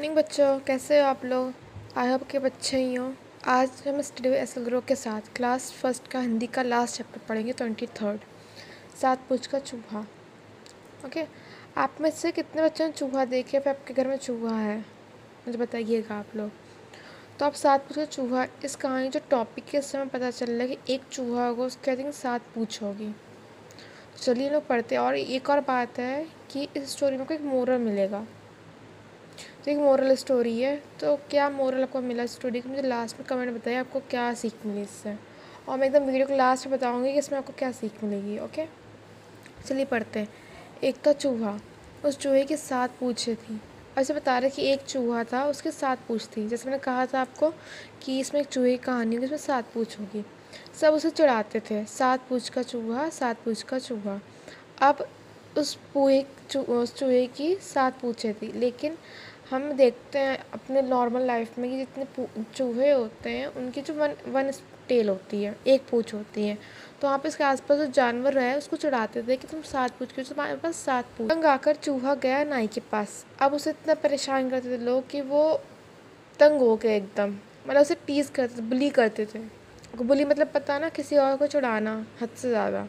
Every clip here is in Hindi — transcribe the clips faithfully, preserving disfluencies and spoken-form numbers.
मॉर्निंग बच्चों, कैसे हो आप लोग। आई होप के बच्चे ही हो। आज हम स्टडी एस एल ग्रो के साथ क्लास फर्स्ट का हिंदी का लास्ट चैप्टर पढ़ेंगे, ट्वेंटी थर्ड सात पूछ का चूहा। ओके, आप में से कितने बच्चों ने चूहा देखे, फिर आपके घर में चूहा है मुझे बताइएगा आप लोग। तो आप सात पूछ का चूहा, इस कहानी जो टॉपिक के समय पता चल रहा है कि एक चूहा होगा, उसके आई थिंक सात पूछ होगी। तो चलिए लोग पढ़ते हैं। और एक और बात है कि इस स्टोरी में कोई एक मोरल मिलेगा, तो एक मोरल स्टोरी है। तो क्या मोरल आपको मिला स्टोरी का, मुझे लास्ट में कमेंट बताइए आपको क्या सीख मिली इससे। और मैं एकदम वीडियो के लास्ट में बताऊंगी कि इसमें आपको क्या सीख मिलेगी। ओके, चलिए पढ़ते हैं। एक था चूहा, उस चूहे की सात पूछें थी। ऐसे बता रहे कि एक चूहा था, उसके सात पूछ थी। जैसे मैंने कहा था आपको कि इसमें एक चूहे की कहानी होगी, इसमें सात पूछ होगी। सब उसे चिढ़ाते थे, सात पूछ का चूहा, सात पूछ का चूहा। अब उस पूहे उस चूहे की सात पूछें थी, लेकिन हम देखते हैं अपने नॉर्मल लाइफ में कि जितने चूहे होते हैं उनकी जो वन वन टेल होती है, एक पूँछ होती है। तो वहाँ पे इसके आसपास जो जानवर है उसको चिढ़ाते थे कि तुम सात पूँछ के, तुम्हारे पास सात पूँछ। तंग आकर चूहा गया नाई के पास। अब उसे इतना परेशान करते थे लोग कि वो तंग हो गए एकदम। मतलब उसे टीज़ करते थे, बुली करते थे। बुली मतलब पता ना, किसी और को चिढ़ाना हद से ज़्यादा।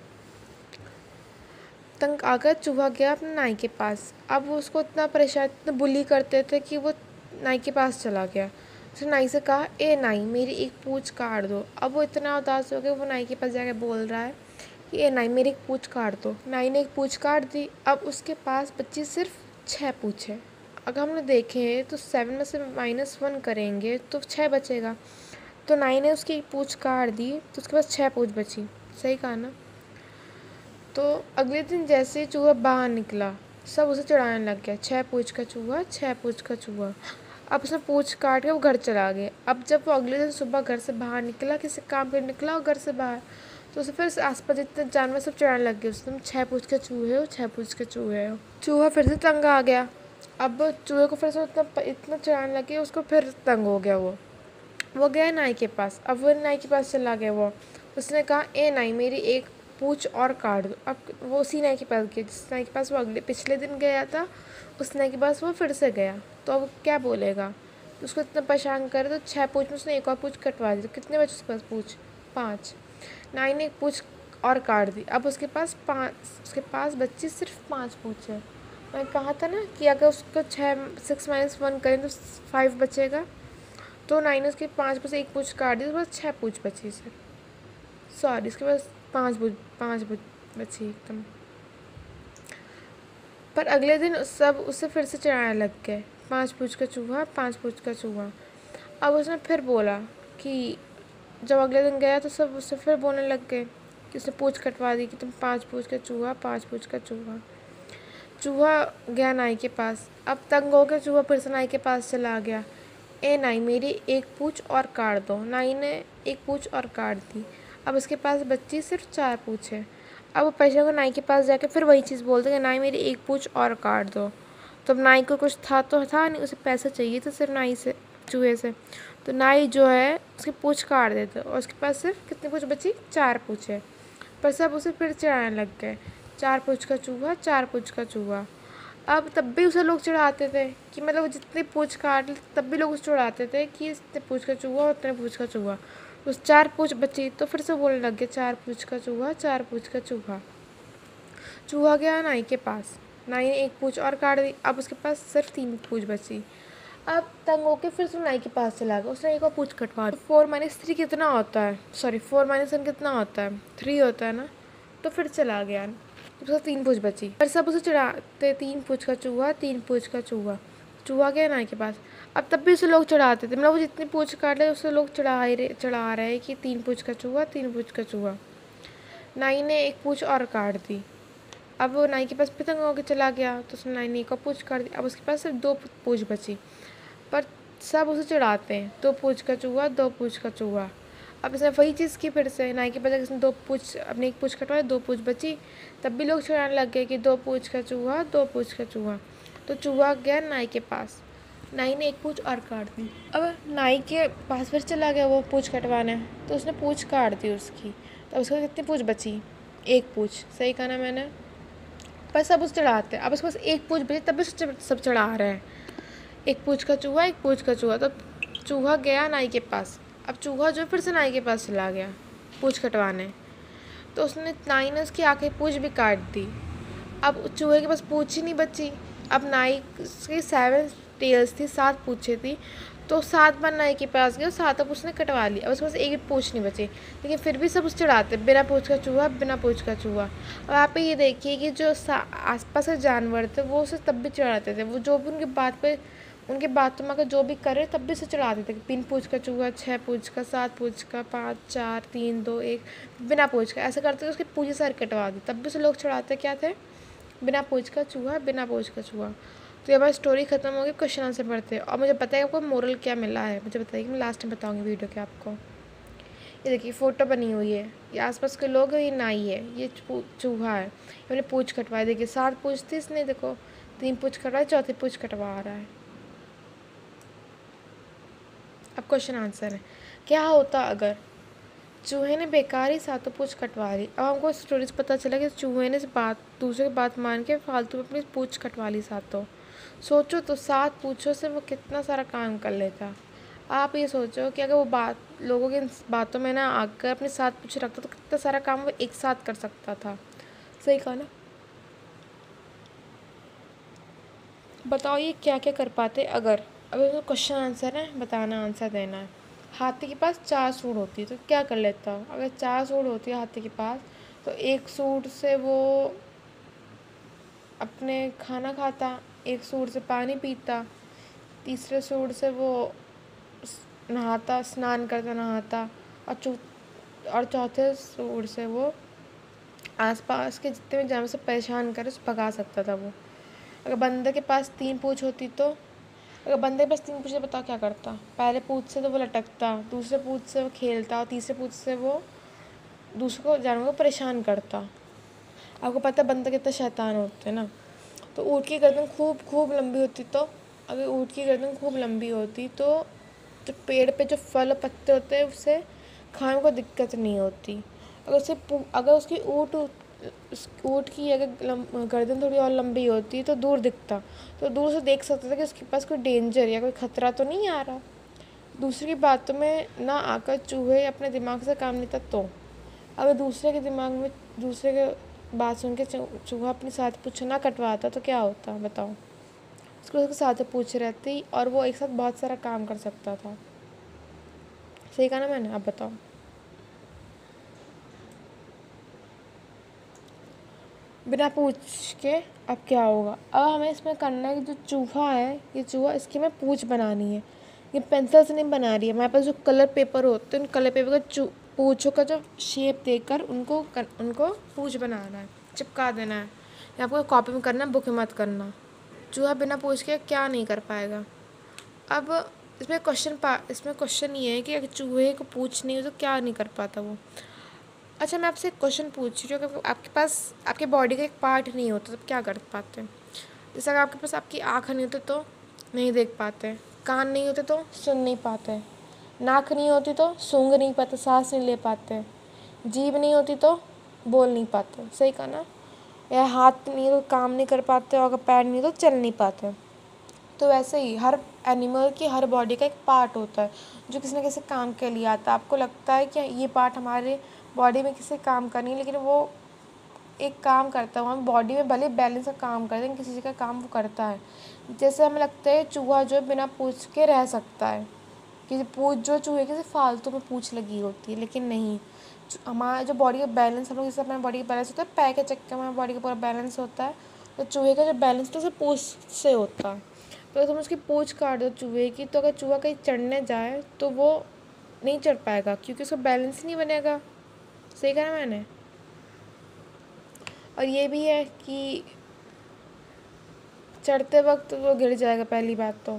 तंग आकर चूहा गया अपने नाई के पास। अब वो उसको इतना परेशान, इतना बुली करते थे कि वो नाई के पास चला गया। उसने नाई से कहा, ए नाई, मेरी एक पूँछ काट दो। अब वो इतना उदास हो गया, वो नाई के पास जाकर बोल रहा है कि ए नाई, मेरी एक पूँछ काट दो। नाई ने एक पूँछ काट दी। अब उसके पास बची सिर्फ छः पूँछें। अगर हम लोग देखें तो सेवन में से माइनस वन करेंगे तो छः बचेगा। तो नाई ने उसकी एक पूँछ काट दी तो उसके पास छः पूँछ बची। सही कहा ना। तो अगले दिन जैसे ही चूहा बाहर निकला, सब उसे चिढ़ाने लग गया, छः पूँछ का चूहा, छः पूँछ का चूहा। अब उसने पूँछ काट के वो घर चला गया। अब जब वो अगले दिन सुबह घर से बाहर निकला, किसी काम पर निकला और घर से बाहर, तो उसे फिर आसपास जितने जानवर सब चिढ़ाने लग गए, उसने छः पूँछ के चूहे हो, छः पूँछ के चूहे हो। चूहा फिर से तंग आ गया। अब चूहे को फिर से इतना इतना चिढ़ाने लगे, उसको फिर तंग हो गया। वो वो गया नाई के पास। अब वो नाई के पास चला गया। वो उसने कहा, ए नाई, मेरी एक पूँछ और काट दो। अब वो उसी नाई के पास गया जिस नाई के पास वो अगले पिछले दिन गया था, उस नाई के पास वो फिर से गया। तो अब क्या बोलेगा, तो उसको इतना परेशान करे तो छः पूँछ में उसने एक और पूँछ कटवा दी। तो कितने बचे उसके पास पूँछ? पाँच। नाई ने एक पूँछ और काट दी। अब उसके पास पाँच उसके पास बच्ची सिर्फ पाँच पूँछ है। मैं कहा था ना कि अगर उसको छः सिक्स माइनस वन करें तो फाइव बचेगा। तो नाई ने उसके पाँच में से एक पूँछ काट दी, उसके पास छः पूँछ बची सर सॉरी इसके पास पाँच पूँछ पाँच बची एकदम। पर अगले दिन सब उससे फिर से चिढ़ाने लग गए, पाँच पूँछ का चूहा, पाँच पूँछ का चूहा। अब उसने फिर बोला कि जब अगले दिन गया तो सब उससे फिर बोलने लग गए कि उसने पूँछ कटवा दी कि तुम पाँच पूँछ का चूहा, पाँच पूँछ का चूहा। चूहा गया नाई के पास। अब तंग हो गया चूहा, फिर से नाई के पास चला गया। ए नाई, मेरी एक पूँछ और काट दो। नाई ने एक पूँछ और काट दी। अब उसके पास बच्ची सिर्फ चार पूँछ है। अब वो पैसे को नाई के पास जाके फिर वही चीज़ बोलते कि नाई, मेरी एक पूँछ और काट दो। तो अब नाई को कुछ था तो था नहीं, उसे पैसे चाहिए तो सिर्फ नाई से, चूहे से। तो नाई जो है उसकी पूँछ काट देते और उसके पास सिर्फ कितनी पूँछ बची? चार पूँछ है। पर सब उसे फिर चिढ़ाने लग गए, चार पूँछ का चूहा, चार पूँछ का चूहा। अब तब भी उसे लोग चिढ़ाते थे कि मतलब वो जितनी पूँछ काट ले तब भी लोग उसे चिढ़ाते थे कि इतने पूँछ का चूहा, उतने पूँछ का चूहा। उस चार पूँछ बची तो फिर से बोलने लग गए, चार पूँछ का चूहा, चार पूँछ का चूहा। चूहा गया नाई के पास। नाई ने एक पूँछ और काट दी। अब उसके पास सिर्फ तीन पूँछ बची। अब तंग होकर फिर से नाई के पास चला गया, उसने एक और पूँछ कटवा दी। फोर माइनस थ्री कितना होता है? सॉरी फोर माइनस वन कितना होता है? थ्री होता है ना। तो फिर चला गया, उसका तीन पूँछ बची। पर सब उसे चिढ़ाते, तीन पूँछ का चूहा, तीन पूँछ का चूहा। चूहा गया नाई के पास। अब तब भी उसे लोग चिढ़ाते थे, मतलब वो जितनी पूँछ काट ले उसे लोग चिढ़ा रहे चिढ़ा रहे कि तीन पूँछ का चूहा, तीन पूँछ का चूहा। नाई ने एक पूँछ और काट दी। अब वो नाई के पास फिर तंग होकर चला गया तो उसने नाई ने एक और पूँछ काट दी। अब उसके पास सिर्फ दो पूँछ बची। पर सब उसे चिढ़ाते हैं, दो पूँछ का चूहा, दो पूँछ का चूहा। अब इसने वही चीज़ की फिर से, नाई के पास इसने दो पूँछ, अपनी एक पूँछ कटवाई, दो पूँछ बची। तब भी लोग चिढ़ाने लग गए कि दो पूँछ का चूहा, दो पूँछ का चूहा। तो चूहा गया नाई के पास। नाई ने एक पूँछ और काट दी। अब नाई के पास फिर चला गया वो पूँछ कटवाने, तो उसने पूँछ काट दी उसकी। तो उसके कितनी पूँछ बची? एक पूँछ। सही कहा ना मैंने। पर सब उसे चढ़ाते हैं। अब उसके पास एक पूँछ बची तब भी सब चढ़ा रहे हैं एक पूँछ का चूहा, एक पूँछ का चूहा। तो चूहा गया नाई के पास। अब चूहा जो फिर से नाई के पास चला गया पूँछ कटवाने। तो उसने नाई ने उसकी आँखें पूँछ भी काट दी। अब चूहे के पास पूँछ ही नहीं बची। अब नाई की सेवन टेल्स थी, सात पूँछें थी। तो सात बार नाई के पास गया, सात अब उसने कटवा लिया। अब उसके पास एक भी पूँछ नहीं बची, लेकिन फिर भी सब उस चढ़ाते, बिना पूँछ का चूहा, बिना पूँछ का चूहा। अब आप पे ये देखिए कि जो आसपास के जानवर थे वो उसे तब भी चढ़ाते थे। वो जो भी उनकी बात पे उनके बातों में अगर जो भी करे तब भी उसे चढ़ाते थे। तीन पूँछ का चूहा, छः पूँछ का, सात पूँछ का, पाँच, चार, तीन, दो, एक, बिना पूँछ का, ऐसा करते थे उसकी पूँछें सारी कटवा दी। तब भी उसे लोग चढ़ाते क्या थे? बिना पूँछ का चूहा, बिना पूँछ का चूहा। तो ये बार स्टोरी खत्म होगी, क्वेश्चन आंसर पढ़ते हैं। और मुझे बताइए आपको मोरल क्या मिला है, मुझे बताइए, मैं लास्ट में बताऊँगी वीडियो के आपको। ये देखिए फ़ोटो बनी हुई है, ये आसपास के लोग हैं, ये नाई है, ये चूहा है, मैंने पूँछ कटवाई। देखिए सात पूँछ थी इसने, देखो तीन पूँछ कटवाई, चौथी पूँछ कटवा रहा है। अब क्वेश्चन आंसर है, क्या होता अगर चूहे ने बेकार ही सातों पूँछ कटवा ली। अब हमको स्टोरी से पता चला कि चूहे ने इस बात दूसरे की बात मान के फालतू में अपनी पूँछ कटवा ली सातों। सोचो तो सात पूँछों से वो कितना सारा काम कर लेता। आप ये सोचो कि अगर वो बात लोगों की बातों में ना आकर अपने साथ पूँछ रखता तो कितना सारा काम वो एक साथ कर सकता था। सही कहा ना? बताओ ये क्या क्या कर पाते अगर। अब इसमें क्वेश्चन आंसर है, बताना, आंसर देना है। हाथी के पास चार सूंड होती है तो क्या कर लेता? अगर चार सूंड होती है हाथी के पास तो एक सूंड से वो अपने खाना खाता, एक सूंड से पानी पीता, तीसरे सूंड से वो नहाता, स्नान करता, नहाता, और चौ और चौथे सूंड से वो आसपास के जितने भी जानवर से परेशान करे उसे भगा सकता था वो। अगर बंदर के पास तीन पूँछ होती तो अगर बंदे के पास तीन पूँछ, बताओ क्या करता? पहले पूँछ से तो वो लटकता, दूसरे पूँछ से वो खेलता, और तीसरे पूँछ से वो दूसरे को जानवर को परेशान करता। आपको पता है बंदर कितना शैतान होते हैं ना। तो ऊँट की गर्दन खूब खूब लंबी होती, तो अगर ऊँट की गर्दन खूब लंबी होती तो जो पेड़ पे जो फल पत्ते होते हैं उससे खाने को दिक्कत नहीं होती। अगर उसे अगर उसकी ऊँट ऊँट की अगर गर्दन थोड़ी और लंबी होती तो दूर दिखता, तो दूर से देख सकता था कि उसके पास कोई डेंजर या कोई खतरा तो नहीं आ रहा। दूसरी की बातों में ना आकर चूहे अपने दिमाग से काम लेता। तो अगर दूसरे के दिमाग में दूसरे के बात सुन के चूहा अपनी साथ पूँछ ना कटवाता तो क्या होता बताओ? उसको उसके साथ पूँछ रहती और वो एक साथ बहुत सारा काम कर सकता था। सही कहा ना मैंने? अब बताओ। बिना पूछ के अब क्या होगा? अब हमें इसमें करना है कि जो चूहा है, ये चूहा, इसकी हमें पूँछ बनानी है। ये पेंसिल से नहीं बना रही है, हमारे पास जो कलर पेपर होते हैं उन कलर पेपर का चू पूँछों का जो शेप देकर उनको कर, उनको पूँछ बनाना है, चिपका देना है। ये आपको कॉपी में करना है, बुक में मत करना। चूहा बिना पूँछ के क्या नहीं कर पाएगा। अब इसमें क्वेश्चन पा इसमें क्वेश्चन ये है कि अगर चूहे को पूँछ नहीं हो तो क्या नहीं कर पाता वो। अच्छा मैं आपसे एक क्वेश्चन पूछ रही हूँ कि आपके पास आपके बॉडी का एक पार्ट नहीं होता तब क्या कर पाते हैं? जैसे अगर आपके पास आपकी आँख नहीं होती तो नहीं देख पाते, कान नहीं होते तो सुन नहीं पाते, नाक नहीं होती तो सूंघ नहीं पाते, सांस नहीं ले पाते, जीभ नहीं होती तो बोल नहीं पाते। सही कहा ना? या हाथ नहीं तो काम नहीं कर पाते, और अगर पैर नहीं तो चल नहीं पाते। तो वैसे ही हर एनिमल की हर बॉडी का एक पार्ट होता है जो किसी न किसी काम के लिए आता है। आपको लगता है कि ये पार्ट हमारे बॉडी में किसी काम का नहीं है, लेकिन वो एक काम करता है, हम बॉडी में भले बैलेंस का काम करते हैं, किसी चीज़ का काम वो करता है। जैसे हमें लगता है चूहा जो बिना पूँछ के रह सकता है, कि पूँछ जो चूहे की सिर्फ फालतू में पूँछ लगी होती है, लेकिन नहीं। हमारा जो बॉडी का बैलेंस, हम लोग जैसे अपना बॉडी का बैलेंस होता है पैर के चक्कर में हमारा बॉडी का पूरा बैलेंस होता है, तो चूहे का जो बैलेंस तो सिर्फ पूँछ से होता है। तो तुम उसकी पूँछ काट दो चूहे की, तो अगर चूहा कहीं चढ़ने जाए तो वो नहीं चढ़ पाएगा, क्योंकि उसका बैलेंस ही नहीं बनेगा। सही कहा मैंने? और ये भी है कि चढ़ते वक्त वो गिर जाएगा। पहली बात तो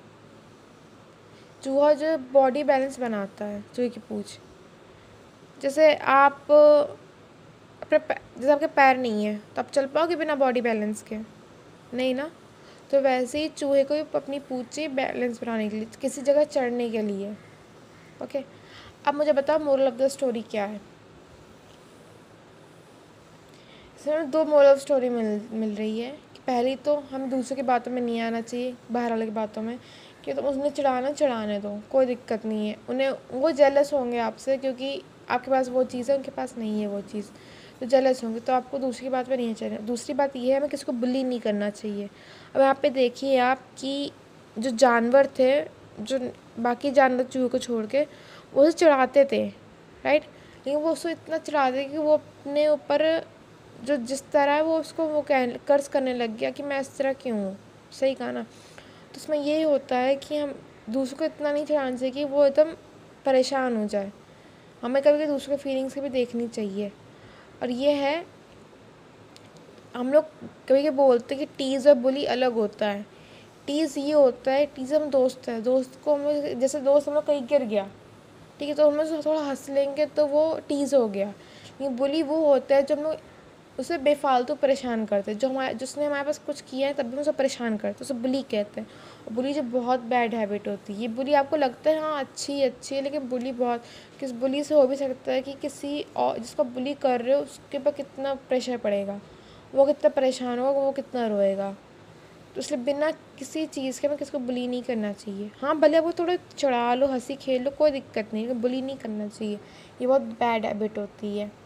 चूहा जो बॉडी बैलेंस बनाता है, चूहे की पूँछ, जैसे आप अपने जैसे आपके पैर नहीं है तो आप चल पाओगे बिना बॉडी बैलेंस के? नहीं ना। तो वैसे ही चूहे को अपनी पूँछ से बैलेंस बनाने के लिए, किसी जगह चढ़ने के लिए। ओके, अब मुझे बताओ मोरल ऑफ द स्टोरी क्या है? इसमें दो मोरल ऑफ स्टोरी मिल मिल रही है कि पहली तो हम दूसरे की बातों में नहीं आना चाहिए, बाहर वाले की बातों में, कि तो उसने चिढ़ाना चिढ़ाने दो, कोई दिक्कत नहीं है। उन्हें वो जेलस होंगे आपसे क्योंकि आपके पास वो चीज़ है, उनके पास नहीं है वो चीज़, तो जेलस होंगे। तो आपको दूसरी की बात पे नहीं चलना। दूसरी बात ये है, हमें किसी को बुली नहीं करना चाहिए। अब यहाँ पे देखिए आप कि जो जानवर थे, जो बाकी जानवर चूहे को छोड़ के, वो उसे चिढ़ाते थे, राइट, लेकिन वो उसको इतना चिढ़ाते कि वो अपने ऊपर जो जिस तरह है वो उसको वो कह कर्ज करने लग गया कि मैं इस तरह क्यों हूँ। सही कहा ना। तो उसमें यही होता है कि हम दूसरों को इतना नहीं चिढ़ाना चाहिए कि वो एकदम परेशान हो जाए। हमें कभी कभी दूसरों के फीलिंग्स भी देखनी चाहिए। और ये है, हम लोग कभी कभी बोलते हैं कि टीज़ और बुली अलग होता है। टीज़ ये होता है, टीज़ हम दोस्त है, दोस्त को हम जैसे दोस्त हम लोग कहीं गिर गया, ठीक है, तो हम लोग थोड़ा हंस लेंगे तो वो टीज़ हो गया। लेकिन बुली वो होता है जो हम लोग उसे बेफालतू परेशान करते हैं, जो हमारे जिसने हमारे पास कुछ किया है तब भी हम उसे परेशान करते हैं, उसे बुली कहते हैं। और बुली जो बहुत बैड हैबिट होती है, ये बुली आपको लगता है हाँ अच्छी अच्छी है, लेकिन बुली बहुत, किस बुली से हो भी सकता है कि किसी और जिसको बुली कर रहे हो उसके ऊपर कितना प्रेशर पड़ेगा, वो कितना परेशान होगा, वो कितना रोएगा। तो इसलिए बिना किसी चीज़ के हमें किसी को बुली नहीं करना चाहिए। हाँ भले वो थोड़ा चढ़ा लो, हंसी खेल लो, कोई दिक्कत नहीं, लेकिन बुली नहीं करना चाहिए, ये बहुत बैड हैबिट होती है।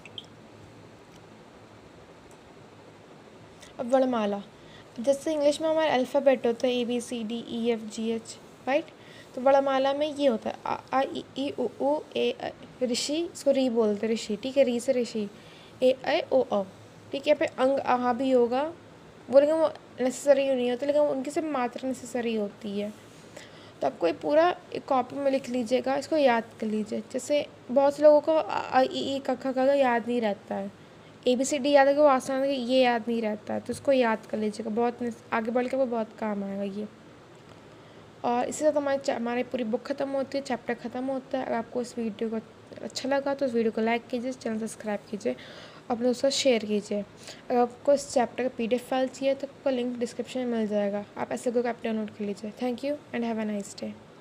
अब वर्णमाला, जैसे इंग्लिश में हमारे अल्फ़ाबेट होता है A B C D E F G H, right, तो वर्णमाला में ये होता है आ आ ई ई उ ऊ ए ऋषि, इसको री बोलते हैं, ऋषि, ठीक है, री से ऋषि, ए ऐ ओ अ, ठीक है। पे अंग आहा भी होगा, वो लेकिन वो नेसेसरी नहीं होता, लेकिन उनकी सिर्फ मात्रा नेसेसरी होती है। तो आपको ये पूरा एक कॉपी में लिख लीजिएगा, इसको याद कर लीजिए। जैसे बहुत से लोगों को आ आ ई ई क ख ग याद नहीं रहता है, ए बी सी डी याद है कि वो आसान है, ये याद नहीं रहता है, तो इसको याद कर लीजिएगा, बहुत आगे बढ़ के वो बहुत काम आएगा ये। और इसी साथ हमारे हमारी पूरी बुक ख़त्म होती है, चैप्टर ख़त्म होता है। अगर आपको इस वीडियो को अच्छा लगा तो इस वीडियो को लाइक कीजिए, चैनल सब्सक्राइब कीजिए, अपने उसका शेयर कीजिए। अगर आपको इस चैप्टर का पी डी एफ फाइल चाहिए तो आपको लिंक डिस्क्रिप्शन में मिल जाएगा, आप ऐसे कोई ऐप डाउनलोड कर लीजिए। Thank you and have a nice day.